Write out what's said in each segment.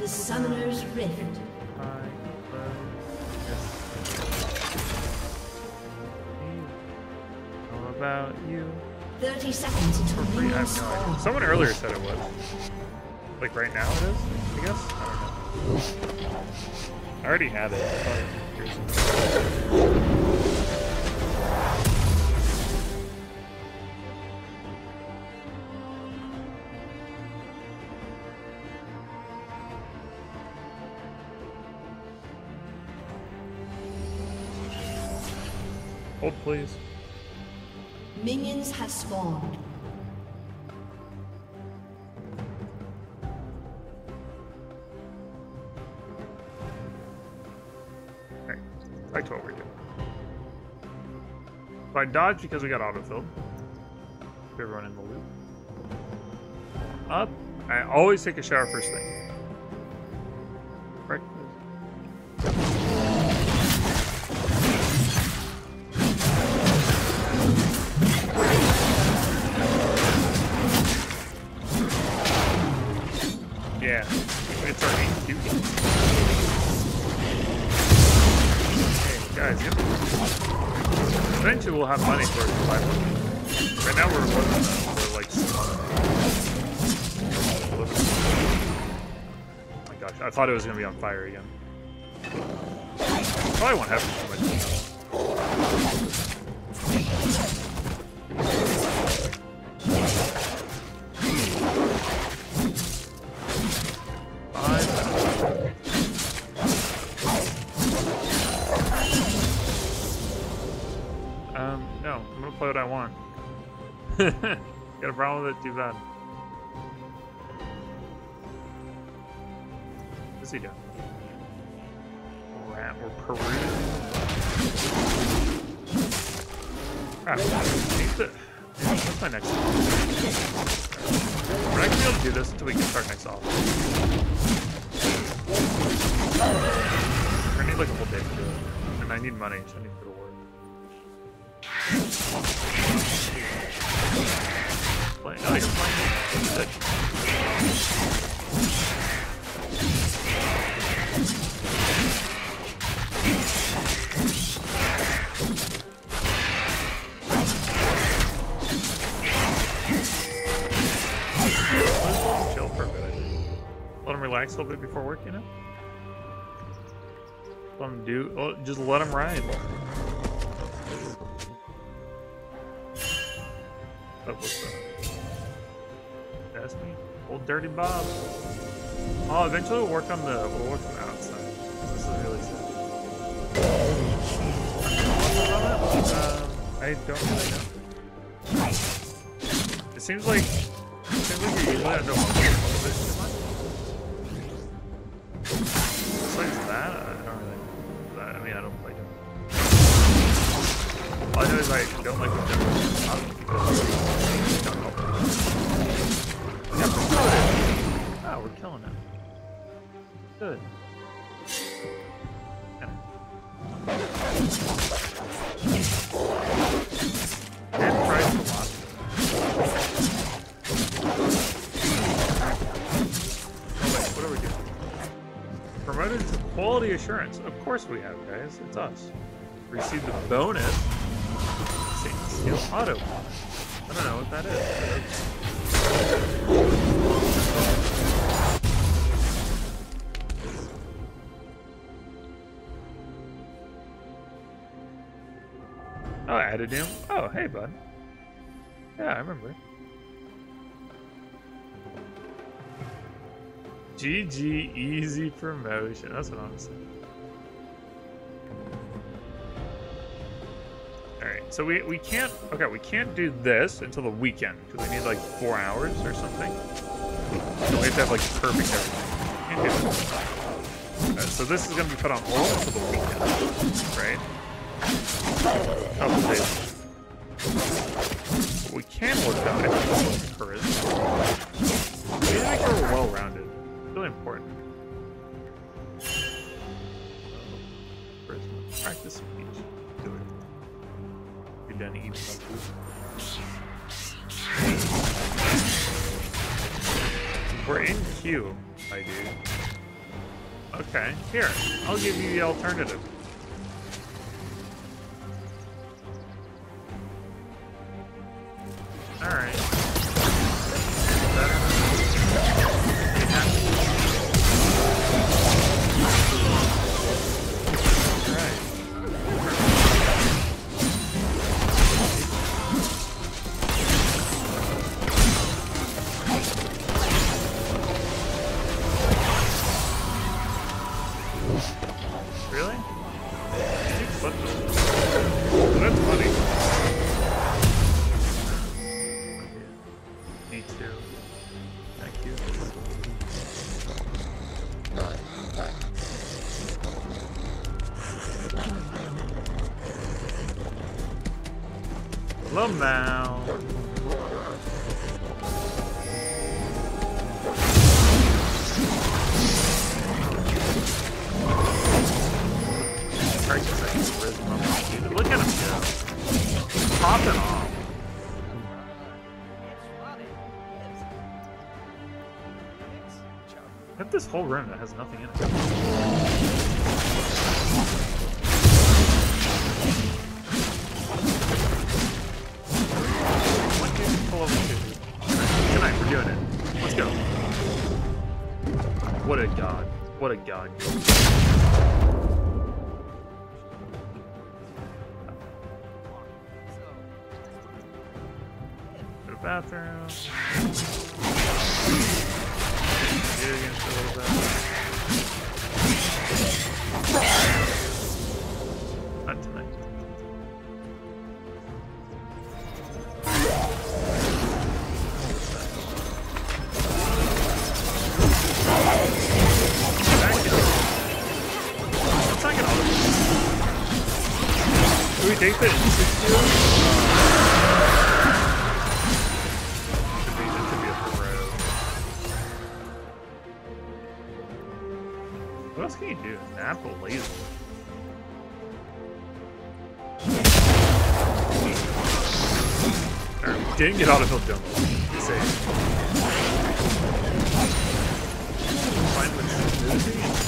to Summoner's Rift. How about you? 30 seconds until I minions have no spawn. idea. Someone earlier said it was. Like right now it is, I guess? I don't know. I already had it. Hold, please. Minions have spawned. Alright, back to what we're doing. So I dodged because we got autofilled. Keep everyone in the loop. Up. I always take a shower first thing. Right. Yeah, it's our main duty. Hey, guys, yep. Eventually we'll have money for it. Right now we're like... Oh my gosh, I thought it was going to be on fire again. Probably won't have too much. No, I'm gonna play what I want. Got a problem with it? Too bad. What's he doing? Rat or Peru? Crap. What's my next one? We're not gonna be able to do this until we can start next off. We're gonna need like a whole day to do it. And I need money, so I need to go to work. Playing. Oh, you're playing. Good. Chill for a bit, I think. Let him relax a little bit before work, you know? Let him do. Oh, just let him ride. Oh, what's that? That's me. Old Dirty Bob. Oh, eventually we'll work on the outside. This is really sad. I don't really know. It seems like you're usually under one too much. Besides that, I don't really. I mean, I don't like him. All I know is I don't like the general. Oh, we're killing it. Good. And price a lot. Oh wait, what are we doing? Promoted to quality assurance. Of course we have, guys. It's us. Received a bonus. Steel auto. I don't know what that is. Oh, added him. Oh, hey, bud. Yeah, I remember. GG, easy promotion. That's what I'm saying. Alright, so we can't, okay, we can't do this until the weekend, because we need like 4 hours or something. So we have to have like perfect everything. Can't do it. So this is going to be put on hold until the weekend, right? Couple days. What we can work on, I think, is charisma. We need to make sure we're well-rounded. It's really important. Charisma. Practice speech. Do it. You're done eating my food. We're in queue, my dude. Okay, here. I'll give you the alternative. Alright. Better. Alright. Really? You flipped it. That's funny. Me too. Thank you. Lamau. Look at him go. Popping off. I have this whole room that has nothing in it. One dude pull over two. Good night, we're doing it. Let's go. What a god. What a god. Bathroom. Get against a little bit. Not tonight. Let's not get all of this. Do we take the insect What else can you do? Nap a laser. Alright, we didn't get autofill jungle. Safe. Find what's moving.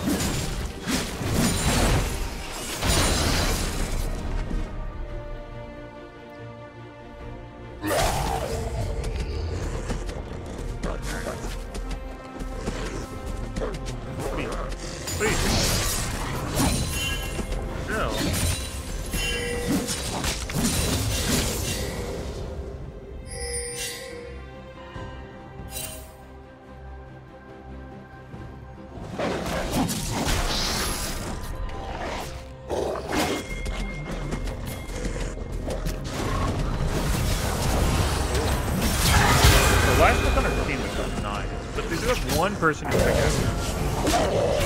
One person who pick it.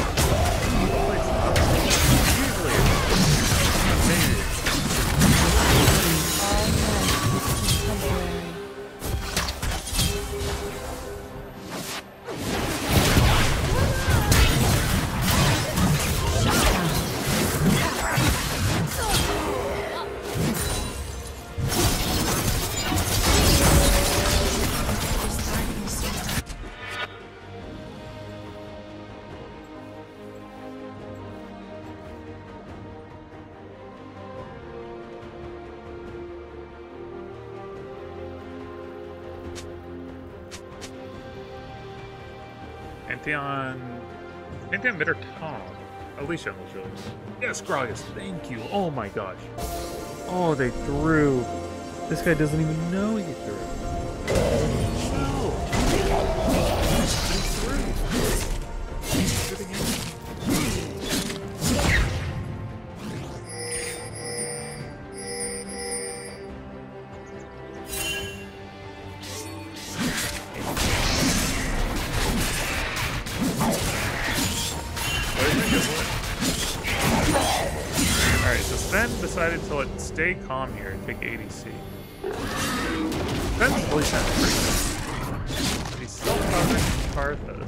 Pantheon mid or top? Alicia almost really. Yes, Gragas, thank you. Oh my gosh. Oh, they threw. This guy doesn't even know he threw. Decided to let stay calm here and take ADC. Ben's voice has pretty good. He's still covering Karthus.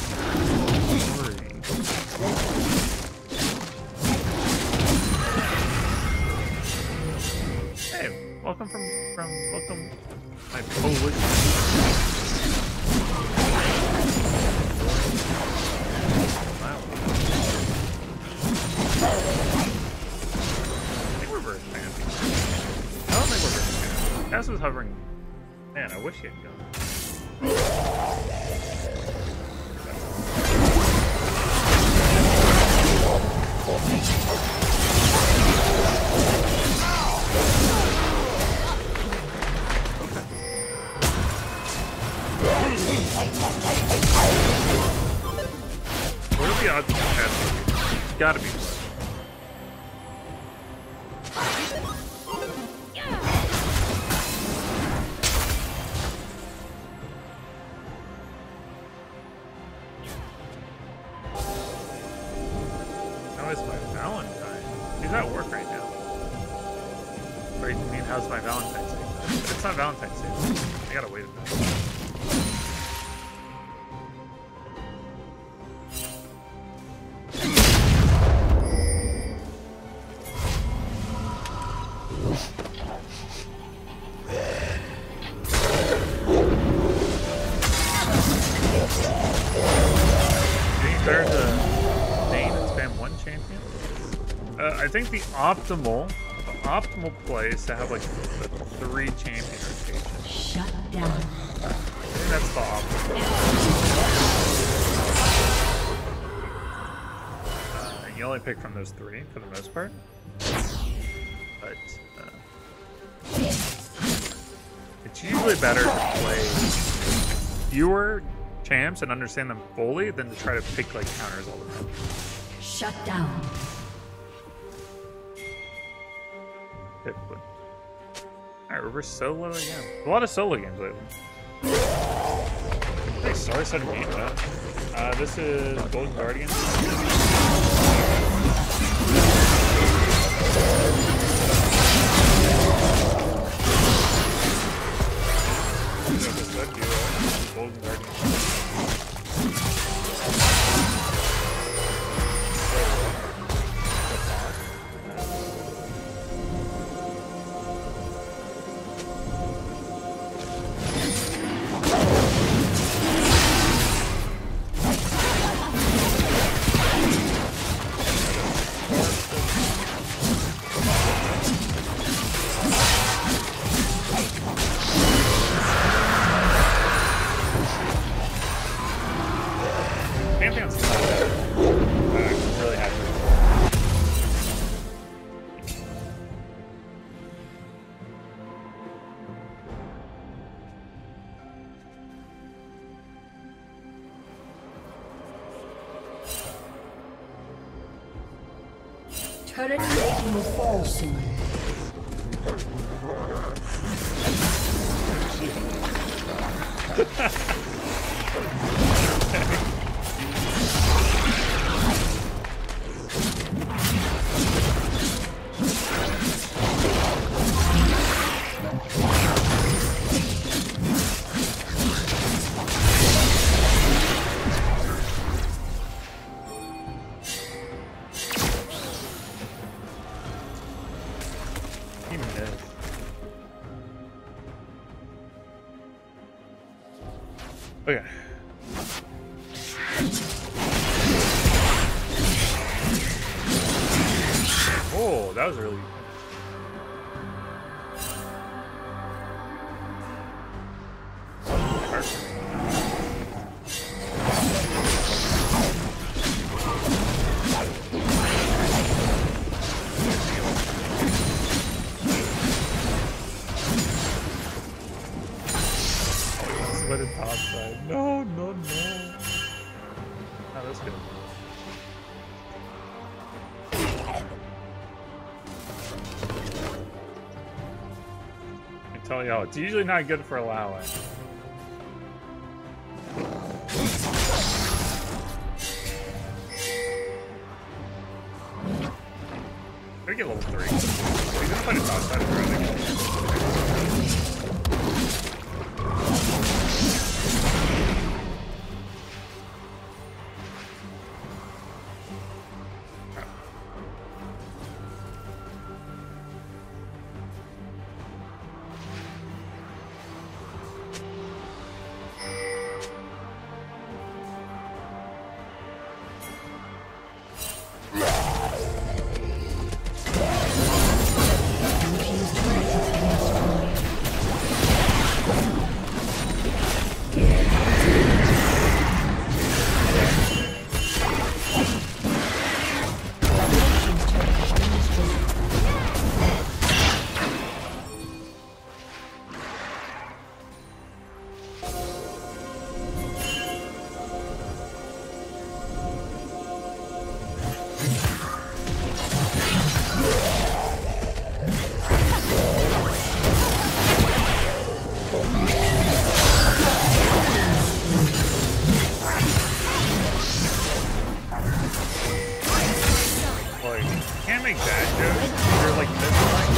Hey, welcome welcome my Polish. Wow. Thomas was hovering. Man, I wish he had gone. What are the odds of that? Gotta be. How is my Valentine? He's at work right now. Or you mean, how's my Valentine's Day? But it's not Valentine's Day. I gotta wait a minute. I think the optimal play is to have like the 3 champion rotations. Shut down. I think that's the optimal. And you only pick from those 3 for the most part. But it's usually better to play fewer champs and understand them fully than to try to pick like counters all the time. Shut down. Alright, reverse solo again. A lot of solo games lately. Hey, sorry, set a game though. This is Golden Guardian. Golden Guardian. Turret plating will fall soon. Okay. Oh, that was really... Let it top side. No, no, no. Oh, that's good. I tell y'all, it's usually not good for allowing. Gotta get level 3. He's gonna fight a top side early. make bad jokes. You're like this one.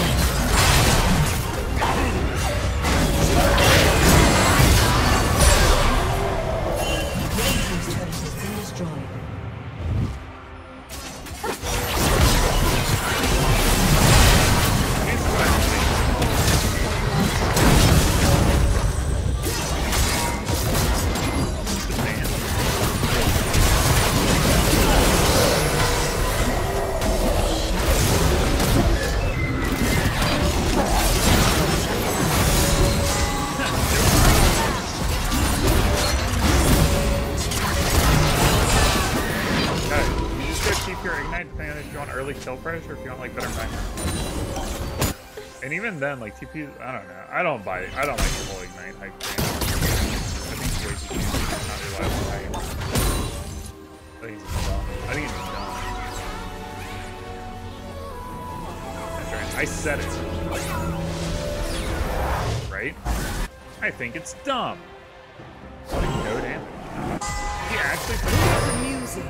Kill price or if you want like better time. And even then, like TP, I don't know. I don't buy it. I don't like the whole ignite hype thing. I think it's way too cheap. It's not reliable hype. I think it's dumb. I think it's dumb. That's right. I said it. Right? I think it's dumb. Like no damage. He actually put it out. Music.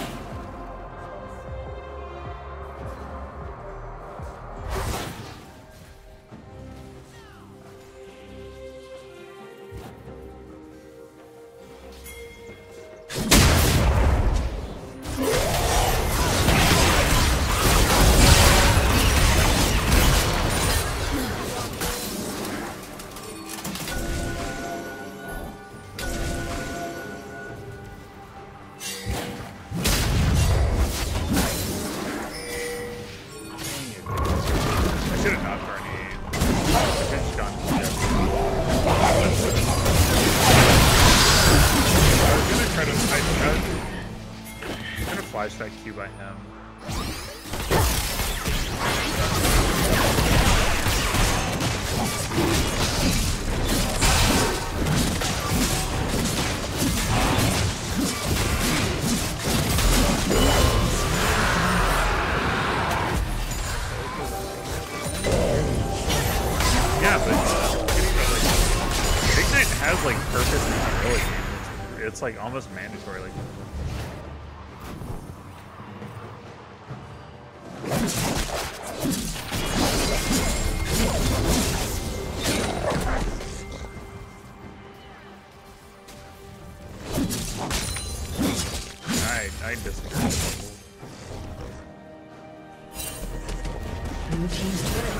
That Q by him. Yeah, but Ignite has like purpose and ability. It's like almost mandatory. Like. I disagree. Blue team's turret.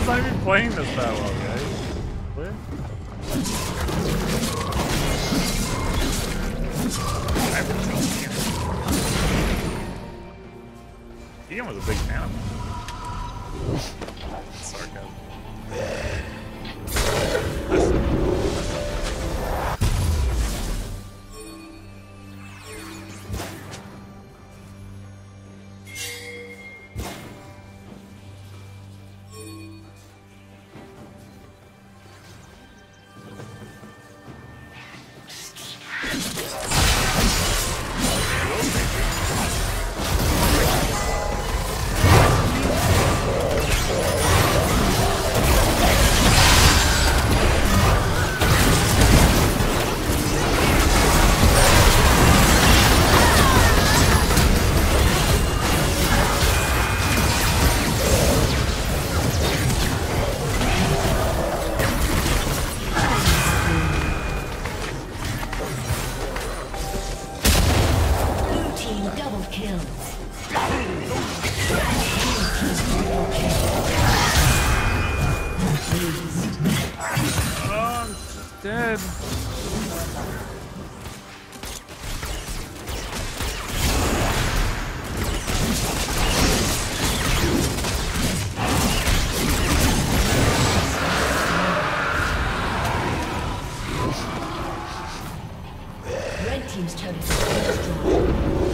was not even playing this that well, guys. What? I haven't told you. Ian was a big fan of him. Sarcasm. Dead. Red team's turret has been destroyed.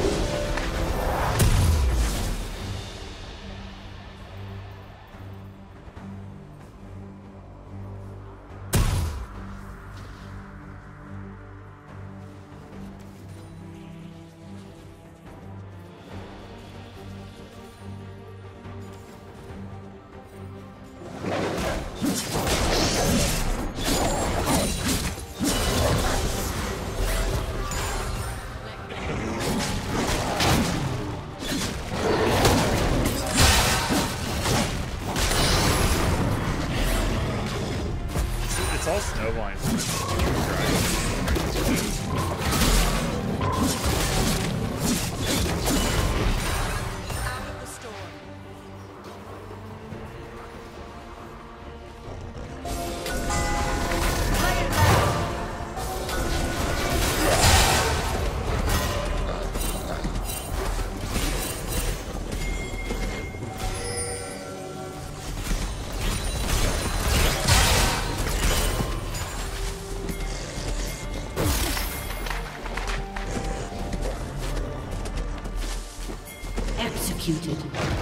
It's all snowblind. Out of the storm. Executed.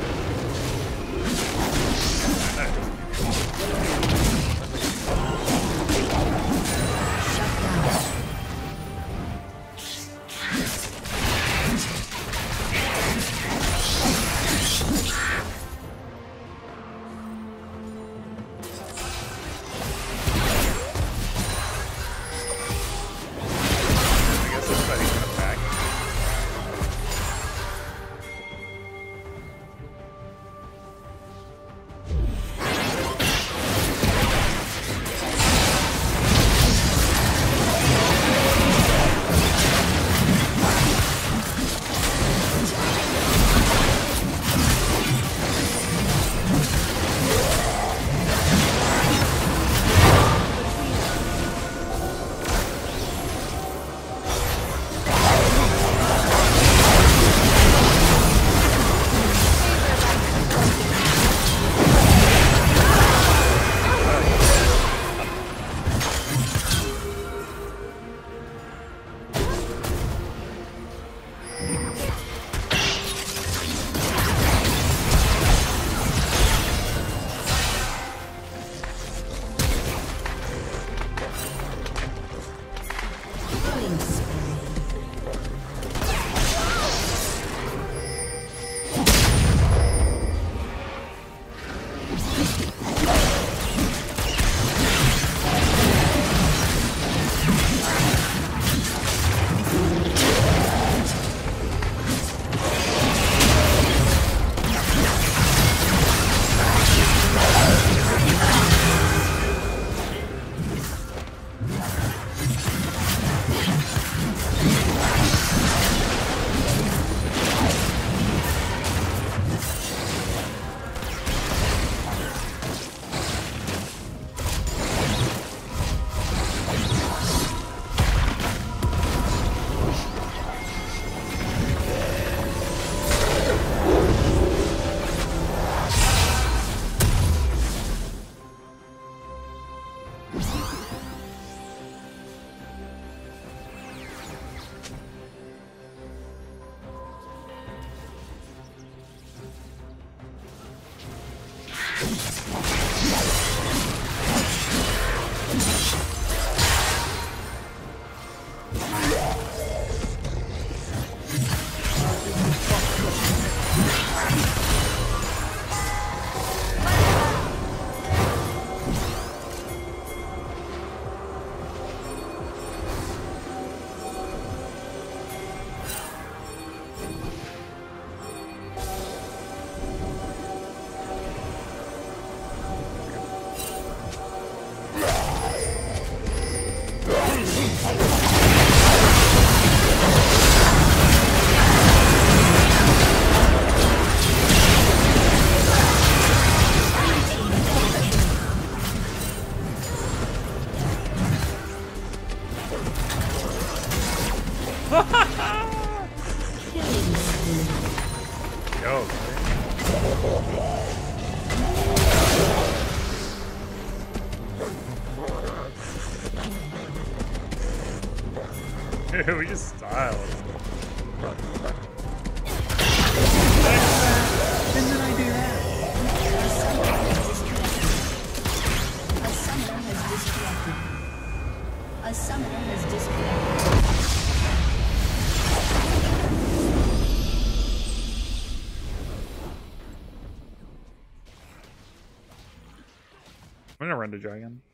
I guess everybody's gonna back. Killing spree. Yo. Dude, we just styled. When did I do that? A summoner has disconnected. A summoner has disconnected. I'm gonna run to dragon.